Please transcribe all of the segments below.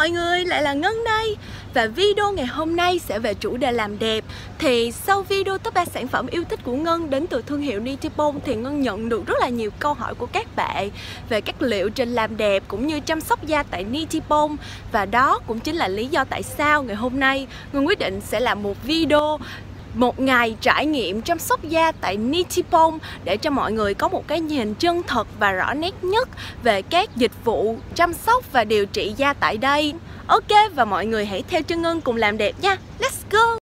mọi người, lại là Ngân đây. Và video ngày hôm nay sẽ về chủ đề làm đẹp. Thì sau video top 3 sản phẩm yêu thích của Ngân đến từ thương hiệu Nitipon thì Ngân nhận được rất là nhiều câu hỏi của các bạn về các liệu trình làm đẹp cũng như chăm sóc da tại Nitipon. Và đó cũng chính là lý do tại sao ngày hôm nay Ngân quyết định sẽ làm một video một ngày trải nghiệm chăm sóc da tại Nitipon để cho mọi người có một cái nhìn chân thật và rõ nét nhất về các dịch vụ chăm sóc và điều trị da tại đây. Ok, và mọi người hãy theo chân Ngân cùng làm đẹp nha. Let's go!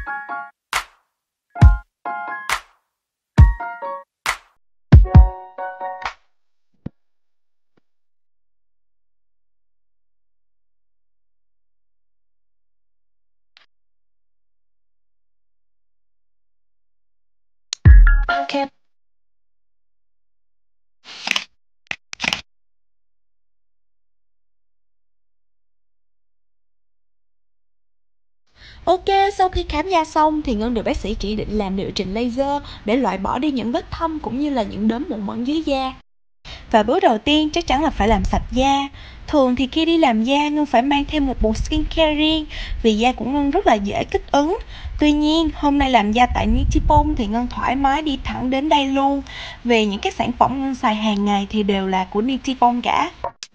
Okay. Ok, sau khi khám da xong thì Ngân được bác sĩ chỉ định làm liệu trình laser để loại bỏ đi những vết thâm cũng như là những đốm mụn mẩn dưới da. Và bước đầu tiên chắc chắn là phải làm sạch da. Thường thì khi đi làm da, Ngân phải mang thêm một bộ skincare riêng vì da của Ngân rất là dễ kích ứng. Tuy nhiên, hôm nay làm da tại Nitipon thì Ngân thoải mái đi thẳng đến đây luôn. Vì những cái sản phẩm Ngân xài hàng ngày thì đều là của Nitipon cả.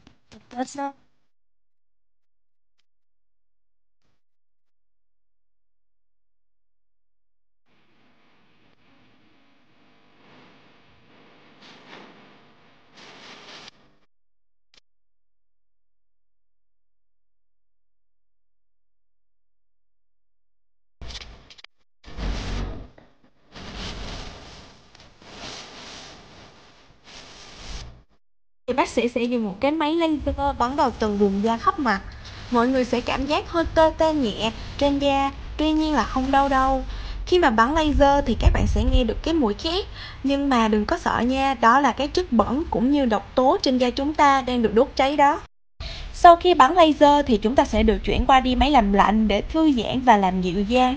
Thì bác sĩ sẽ dùng một cái máy laser bắn vào từng vùng da khắp mặt. Mọi người sẽ cảm giác hơi tê tê nhẹ trên da, tuy nhiên là không đau đâu. Khi mà bắn laser thì các bạn sẽ nghe được cái mùi khét, nhưng mà đừng có sợ nha, đó là cái chất bẩn cũng như độc tố trên da chúng ta đang được đốt cháy đó. Sau khi bắn laser thì chúng ta sẽ được chuyển qua đi máy làm lạnh để thư giãn và làm dịu da.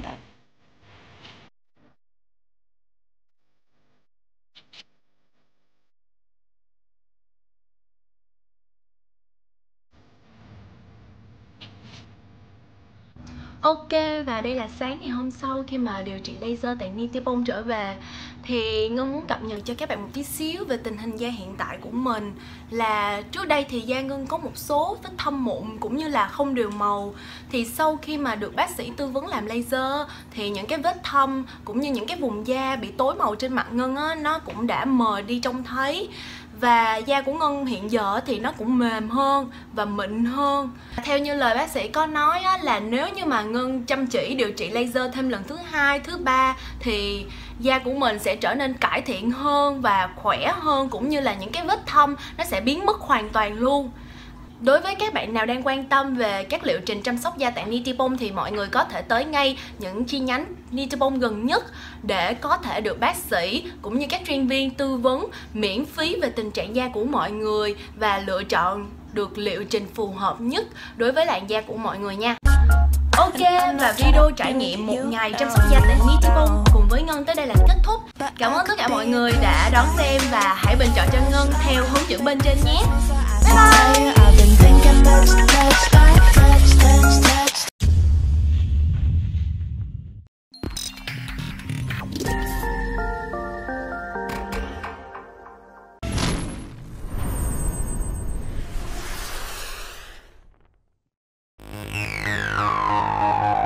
Ok, và đây là sáng ngày hôm sau khi mà điều trị laser tại Nitipon trở về. Thì Ngân muốn cập nhật cho các bạn một tí xíu về tình hình da hiện tại của mình. Là trước đây thì da Ngân có một số vết thâm mụn cũng như là không đều màu. Thì sau khi mà được bác sĩ tư vấn làm laser thì những cái vết thâm cũng như những cái vùng da bị tối màu trên mặt Ngân á, nó cũng đã mờ đi trông thấy. Và da của Ngân hiện giờ thì nó cũng mềm hơn và mịn hơn. Theo như lời bác sĩ có nói á, là nếu như mà Ngân chăm chỉ điều trị laser thêm lần thứ 2, thứ 3 thì da của mình sẽ trở nên cải thiện hơn và khỏe hơn, cũng như là những cái vết thâm nó sẽ biến mất hoàn toàn luôn. Đối với các bạn nào đang quan tâm về các liệu trình chăm sóc da tại Nitipon thì mọi người có thể tới ngay những chi nhánh Nitipon gần nhất để có thể được bác sĩ cũng như các chuyên viên tư vấn miễn phí về tình trạng da của mọi người và lựa chọn được liệu trình phù hợp nhất đối với làn da của mọi người nha. Ok, và video trải nghiệm một ngày chăm sóc da tại Nitipon cùng với Ngân tới đây là kết thúc. Cảm ơn tất cả mọi người đã đón xem và hãy bình chọn cho Ngân theo hướng dẫn bên trên nhé. Bye bye!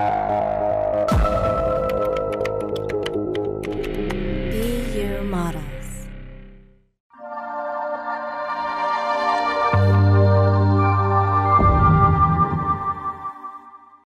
Be your model.